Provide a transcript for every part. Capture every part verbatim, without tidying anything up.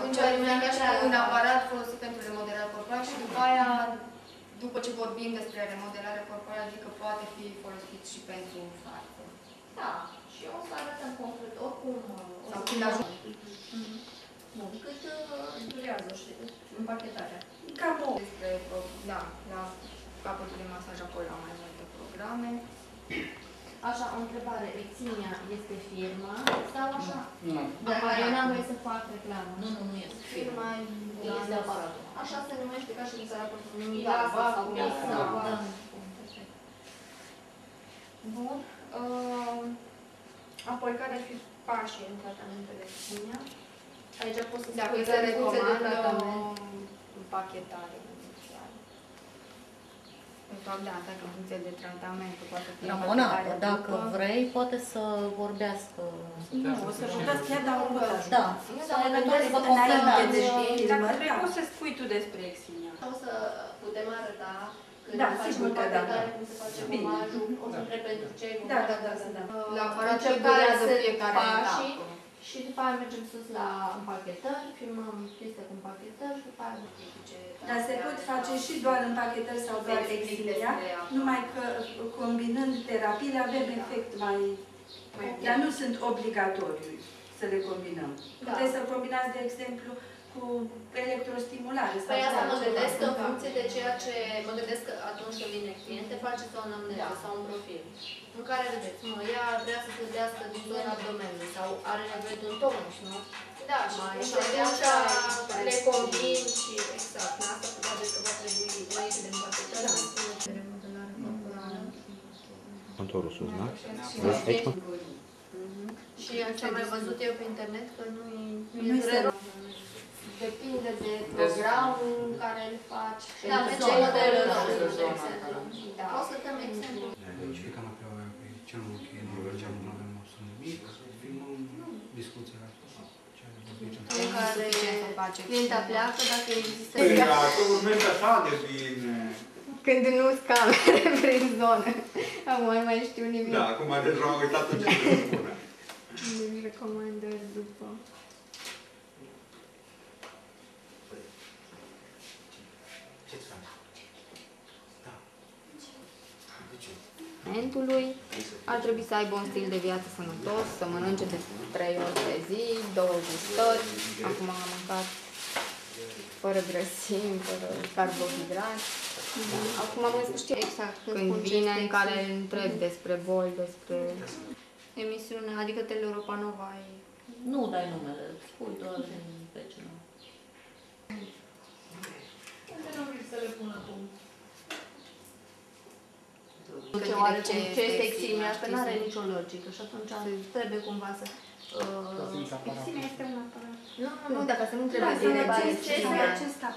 atunci ar fi un aparat folosit pentru remodelare corporală și după aia, după ce vorbim despre remodelare corporală, adică poate fi folosit și pentru față. Da, și o să arătăm concret, oricum, sau când ajung. Bun, cât durează, știi, împachetarea? Cam o. Despre, da, la capătul de masaj, apoi la mai multe programe. Așa, o întrebare, Eximia este firma sau așa? Nu. Dar eu n-am voie să fac reclamă. Nu, nu, nu este. Firma este aparatul. Așa se numește ca și în țara Nimic, da, sau sau da. Bun. Uh, apoi, care ar fi pașii în tratamentele Eximia? Aici poți să Dacă spui se de recomandă tratament. împachetare inițială. De fapt, da, dacă în funcție de tratament poate fi Ramona, împachetare dacă după. vrei, poate să vorbească. Nu, o să puteți chiar da un bătaș. Da, să eventual să vă confirmați. Dacă trebuie să spui tu despre Eximia. O să putem arăta când Da, facem sigur că da. împachetare, cum se face gomajul, o să întreb pentru cei Da, da, da, da. La aparat ce Încercare durează se fiecare pașii etapă. și după aia mergem sus la împachetări, filmăm chestia cu împachetări și după aia Dar se pot face și doar împachetări sau doar Eximia, numai că combinând terapiile avem efect mai... Dar nu sunt obligatoriu să le combinăm. Puteți să combinați, de exemplu, cu electrostimulare. Păi asta mă gândesc că în funcție de ceea ce... Mă gândesc că atunci când vine cliente, face sau o anamneză sau un profil. În care vedeți, mă, ea vrea să slăbească din zona abdomenului sau are nevoie de un tonus, nu? Da, și atunci le combin și exact. În asta probabil că va trebui înainte de împachetare. Contorul sus, da? Aici, mă? Și ce am mai văzut eu pe internet că nu e rău. Depinde de programul în care îl faci. Da, merge modelul, de exemplu. Da. O să dăm exemplu. Deci pe canapeaua aia, pe cel mai ok, nu mergeam, nu avem o sună mic, filmăm discuțiile astea. În care clienta pleacă, dacă există... Că urmează așa de bine. Când nu sunt camere prin zonă. Acum nu mai știu nimic. Da, acum deja am uitat tot ce să spună. Deci recomandări după. Mentului ar trebui să aibă un stil de viață sănătos, să mănânce de trei ori pe zi, două gustări. Acum am mâncat fără grăsimi, fără carbohidrați. Acum am să știu exact când vine în care întreb despre boli, despre emisiune, adică Teleeuropa Nova. Nu dai numele, spui doar din pe ce nu. Unde nu vrei să le pun acum? Ce oare ce este Eximia, că nu are nicio logică și atunci trebuie cumva să... Eximia este un aparat. Nu, nu, nu, dacă să nu trebuie direct Ce este acesta?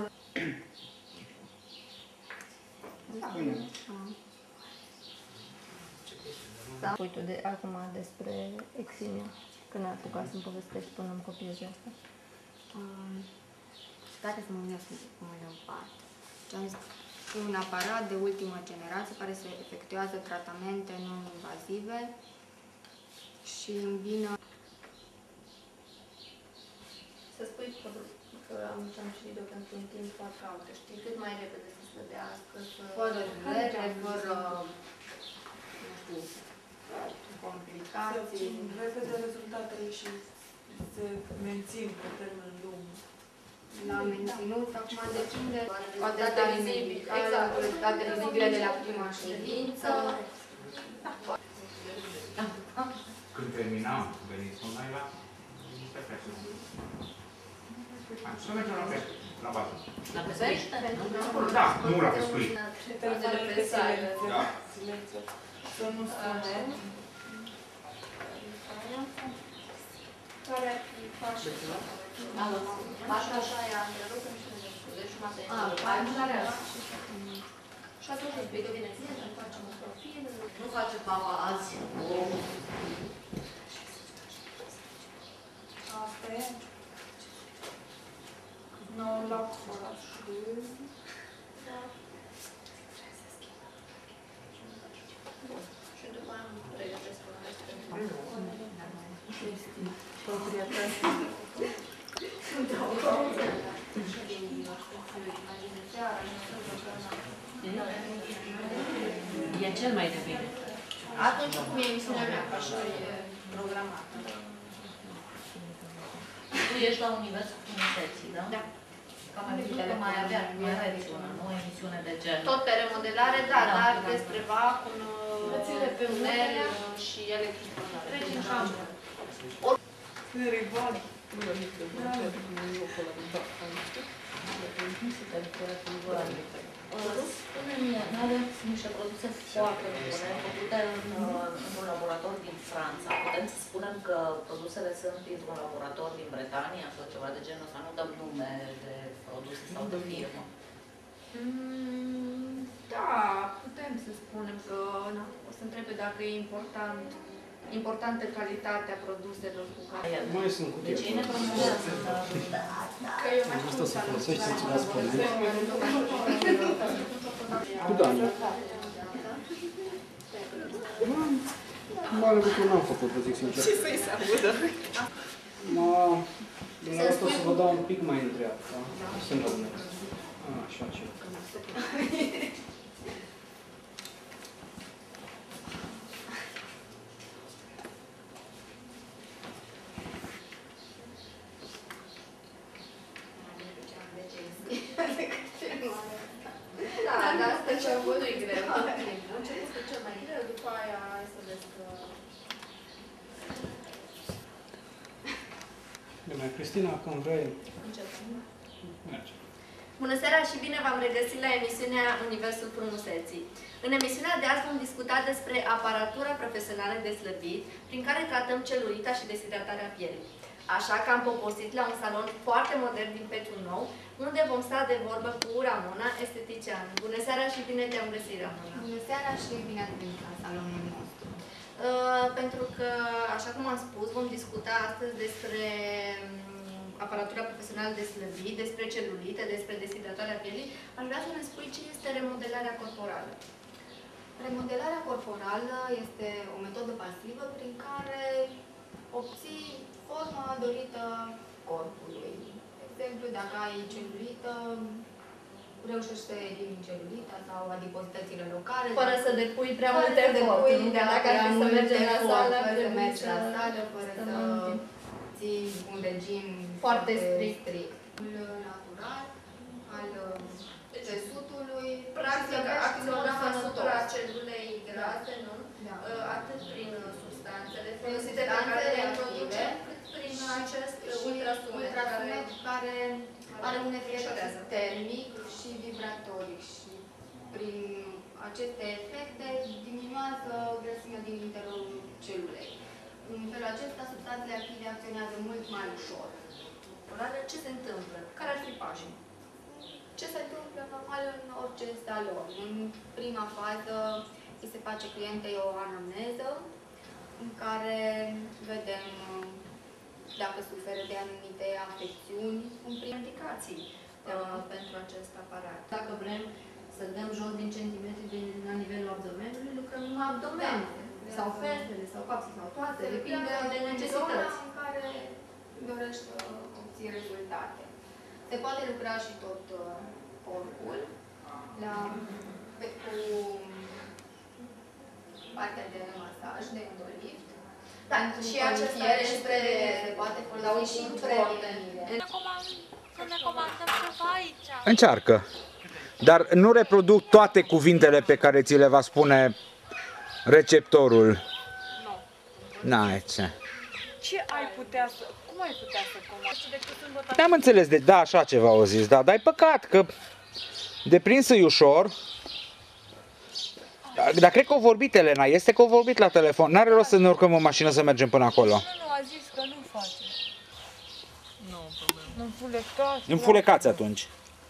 Da. Uite, de, acum despre Eximia, că n-a apucat să-mi povestesc până îmi copiez asta. Um, Dacă să mă gândesc cum mai departe. E un aparat de ultimă generație care se efectuează tratamente non-invazive și îmbină... Să spui că am ce-am citit eu pentru un timp foarte altă, știi, cât mai repede să slăbească, să... Fără durere, fără, nu știu, complicații. Repede rezultatele și se mențin pe termen lung. La menținut, acum depinde Poate vizibile, exact, rezultate vizibile de la prima ședință. Când terminam, veniți noi la pește. Hai, să mergem la pește, la bază. La pește? Da, nu la pescuit. Telefoanele pe silență. Silență. Să nu spune. Care ar fi pașii? Pașii așa e întrerupt, nu știu, deci jumătate. Și atunci îi spui că vine ție, să facem un profil. Nu face papa azi. Asta e. nouă la ora și... Și după aia îmi pregătesc un rest pentru E cel mai de bine. Atunci cum e emisiunea mea, că așa e programată. Tu ești la Universul Frumuseții, da? Da. Cam mai văzut că mai avea, mai aveți una, nu? O emisiune de gen. Tot pe remodelare, da, Da, dar da. despre vacum, Plățile pe tunel unele. și electricizare. Trecem și așa. Rival. Spune-mi, noi avem niște produse foarte bune, făcute în, într-un laborator din Franța. Putem să spunem că produsele sunt dintr-un laborator din Bretania sau ceva de genul ăsta, nu dăm nume de produse sau de firmă. Mm, da, putem să spunem că, na, o să întrebe dacă e important, importantă calitatea produselor cu care... Mai sunt cu Deci ei ne promovează. Că eu mai Asta se folosește, ți l-a spune. Cu Cu Dani. Mare lucru n-am făcut, vă zic sincer. Ce să-i se audă? Ma, dumneavoastră o să vă dau un pic mai în dreapta. Să nu urmez. Așa, așa. Da, dar asta începutul e greu. Începutul e cel mai greu, după aia hai să vezi că... Bine, Cristina, când vrei, Începem. merge. Bună seara și bine v-am regăsit la emisiunea Universul Frumuseții. În emisiunea de azi vom discuta despre aparatura profesională de slăbit, prin care tratăm celulita și deshidratarea pielii. Așa că am poposit la un salon foarte modern din Petriu Nou, unde vom sta de vorbă cu Ramona, estetician. Bună seara și bine te-am găsit, Ramona! Bună seara și bine ați venit la salonul nostru. Uh, pentru că, așa cum am spus, vom discuta astăzi despre um, aparatura profesională de slăbit, despre celulite, despre deshidratarea pielii. Aș vrea să ne spui ce este remodelarea corporală. Remodelarea corporală este o metodă pasivă prin care obții forma dorită corpului. De exemplu, dacă ai celulită, reușești să elimini celulita sau adipositățile locale. Fără să depui prea Fără multe să depui eforturi. prea Dacă ar fi să multe mergem la efort, sală, ar fără să trebui mergi la să sală, fără stăm să în timp. ții un regim Foarte strict. strict. Natural al țesutului. Practic, să acționăm vezi asupra sănătos. celulei grase, nu? Da. Atât prin substanțele Prin folosite pe substanțele care le active, introducem, cât prin acest și ultrasunet care ultrasunet care are un efect Mișorează. termic și vibratoric și prin aceste efecte diminuează grăsimea din interiorul celulei. În felul acesta, substanțele active acționează mult mai ușor. ce se întâmplă? Care ar fi pașii? Ce se întâmplă normal în orice salon? În prima fază îi se face clientei o anamneză în care vedem uh, dacă suferă de anumite afecțiuni. În prim indicații uh, pentru acest aparat. Dacă vrem să dăm jos din centimetri din, la nivelul abdomenului, lucrăm în abdomen. Da. Sau fețele, sau capsul, sau toate. Se Depinde de zona necesități. în care dorești să obții rezultate. Se poate lucra și tot uh, corpul la, pe, cu partea de masaj, de endolift. Da, Pentru și acesta tonifiere și este prevenire. Se poate la folosi un și în punct prevenire. Să ne comandăm ceva aici. Încearcă. Dar nu reproduc toate cuvintele pe care ți le va spune receptorul. Nu. N-ai ce. Ce ai putea să... Cum ai putea să comanzi? Decât sâmbătă. N-am înțeles de da, așa ceva au zis, da, dar e păcat că deprinsă-i ușor. Dar cred că o vorbit Elena, este că o vorbit la telefon. N-are rost să ne urcăm în mașină să mergem până acolo. Nu, nu, a zis că nu face. Nu, problemă. Nu înfulecați. Înfulecați atunci.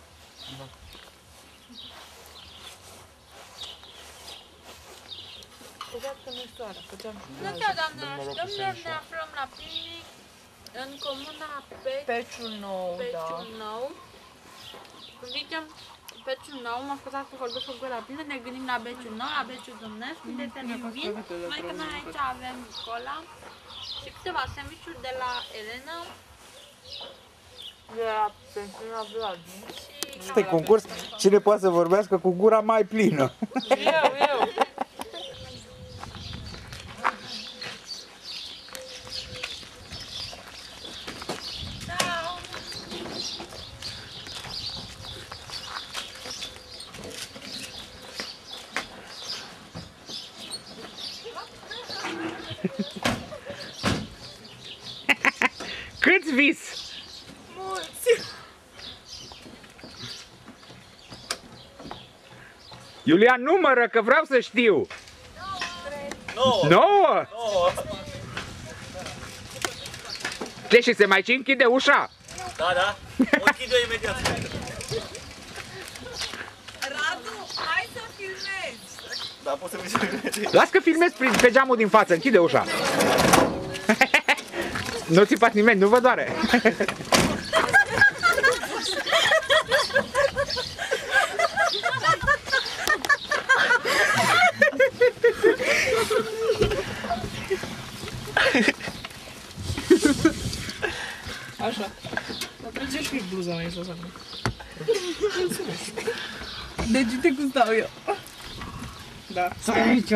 Scuzați că nu-i soară, că ți-am Bună seara, doamnelor și domnilor, ne aflăm la clinic în comuna Pe- Peciul nou, Peciul da. Nou. Zicem Peciul Nou, mă scuzați că vorbesc cu gura plină, ne gândim la Beciul Nou, la Beciul Dumnezeu, unde te ne vin. Mai că noi aici avem cola și câteva sandvișuri de la Elena. De la pensiunea Vlad. Este concurs, cine poate să vorbească cu gura mai plină. Eu, eu. Câți vis? Mulți. Iulian, numără, că vreau să știu. Nouă. Nouă? Nouă. Ce, și se mai și închide ușa? Da, da. O închid eu imediat. Radu, hai să filmezi. Da, poți să mi se. Las că filmezi prin- pe geamul din față, închide ușa. Nu țipați nimeni, nu vă doare. Așa. Dar trece și bluza mea jos acum. Mulțumesc. Deci uite cum stau eu. Da. Stai aici.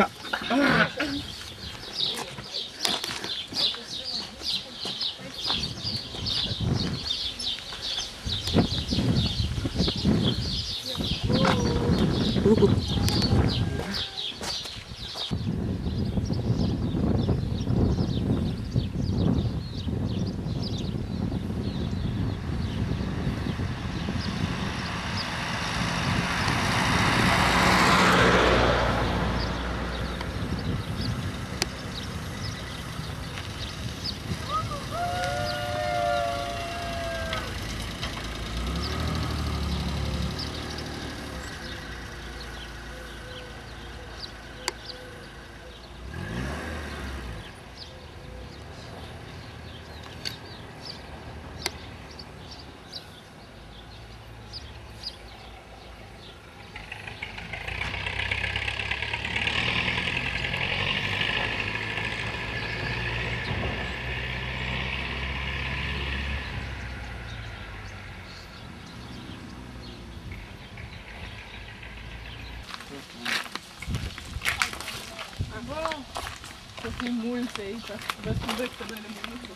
Să fim mulți aici. Vezi cum vezi că noi ne mănâncă.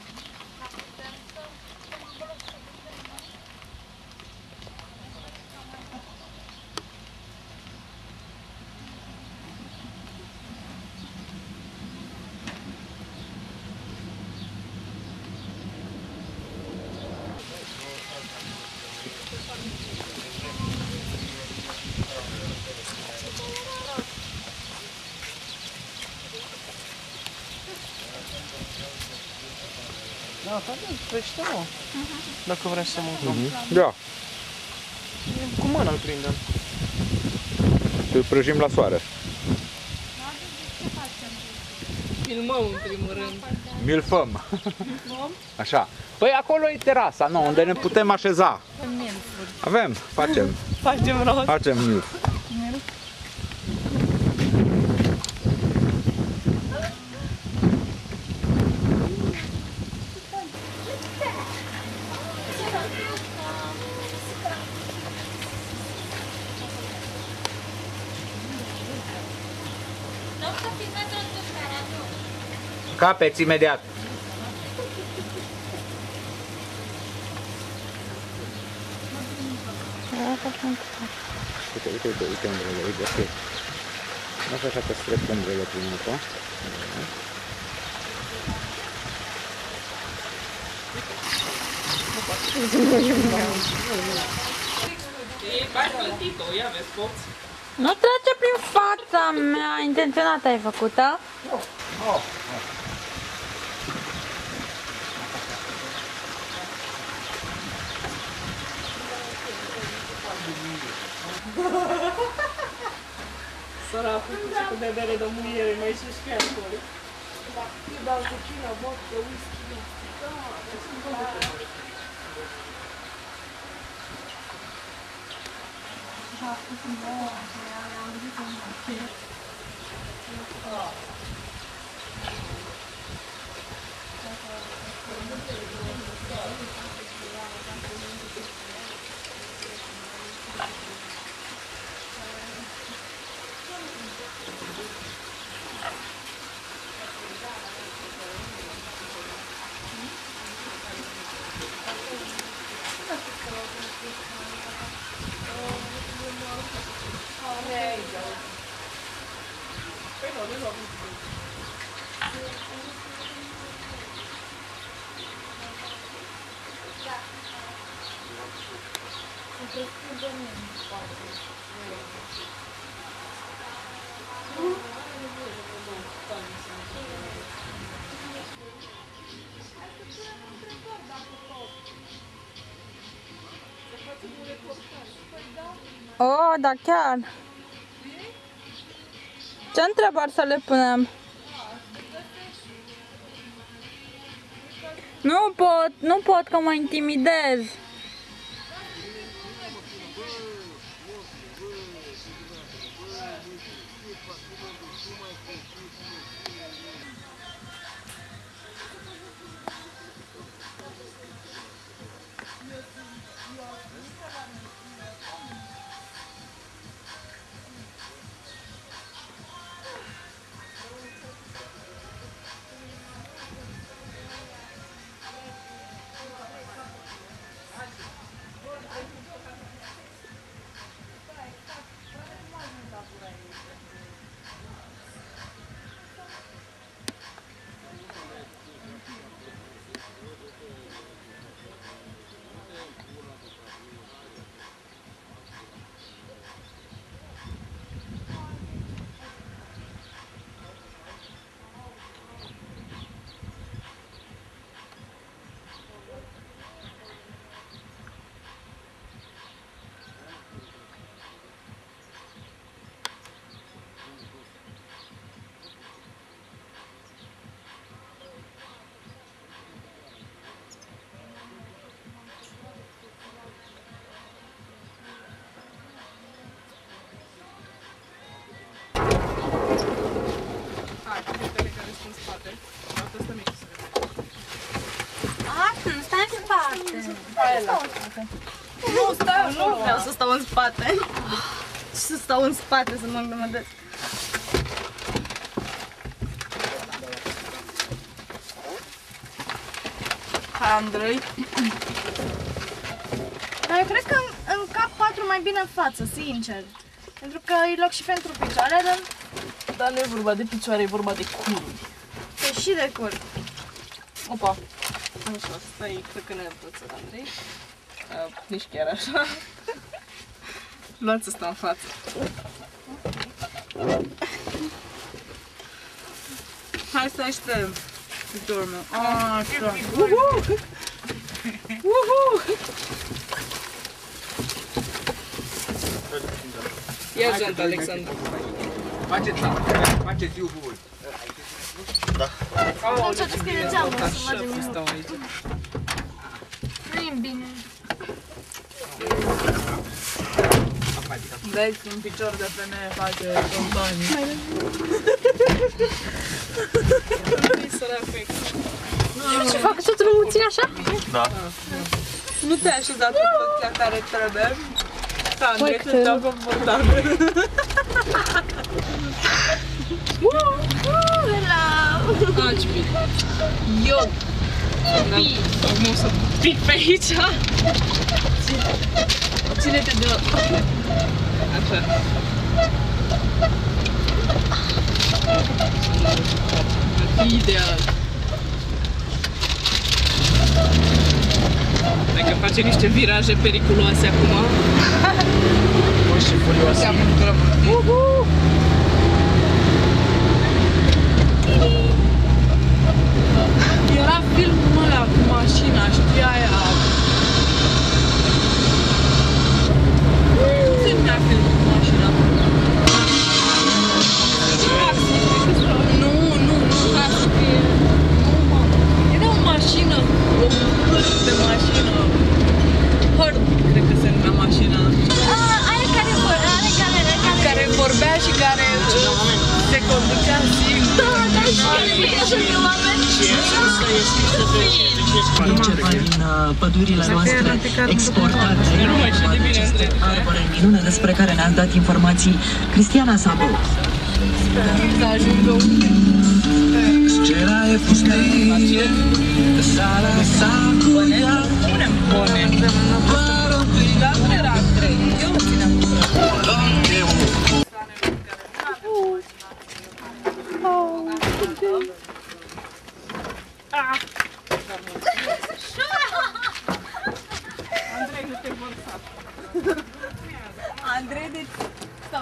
Da, da, crește, mă. Dacă vrei să mâncăm. Da, Cu mâna îl prindem. îl prăjim la soare. Filmăm în primul rând. Milfăm. Așa. Păi acolo e terasa, nu, unde ne putem așeza. Avem, facem. Facem rost. Facem milf. Capeți imediat. Uite, uite, uite, uite umbrele, uite, uite. Nu știu așa că strec umbrele prin apă. Nu trece prin fața mea, intenționat ai făcută. Săracul cu de bere de muiere, mai și și alcool. Eu dau tequila, vodka, whisky. Da, Oh, da chiar. Ce întrebări să le punem? Nu pot, nu pot că mă intimidez. Nu, stai, nu vreau să stau în spate. Să stau în spate să mă îngrămădesc. Hai, Andrei. Dar eu cred că în, în cap patru mai bine în față, sincer. Pentru că e loc și pentru picioare, dar... Dar nu e vorba de picioare, e vorba de cururi. E și de cur. Opa. Așa, stai, cred că ne apăță, Andrei. Uh, nici chiar așa. Luați asta în față. Hai să așteptăm piciorul meu. Așa. Uhu! Uhu! Ia geanta, Alexandru. Faceți faceți iubul. Da. Atunci deschide geamul să mergem în stau aici. Nu-i bine. Dai un picior de femeie face spontanii. Nu-i sărafic. Ce fac? Ce trebuie ține așa? Da. Nu te-ai așezat în poziția care trebuie. Ca Andrei să te-au confortabil. Ah, ce bine. Eu! Acum o să pic pe aici. Ține-te de... Așa. Ar fi ideal. Dacă face niște viraje periculoase acum. Bă, și furioasă. Uhu! Era filmul ăla cu mașina, știi aia? Cum se numea filmul cu mașina? Nu, nu, nu, taxi. Nu, mă. Era o mașină, o hârd de mașină. Hârd, cred că se numea mașina. Are care Care vorbea și care se conducea singur. Da, da, și care oameni. Ceva din uh, pădurile noastre exportate. Aceste arbore minune despre care ne-a dat informații Cristiana Sabu. Să ajungă unde? Scena e pustie, sala sa cuia. Punem bune. Dar nu era trei. Eu țineam. Andrei, nu te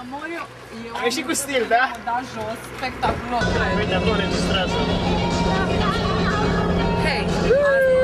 Amoriu, eu Ai ieșit cu stil, da? am dat jos, spectaculos. Uite, acolo registrează. Hei!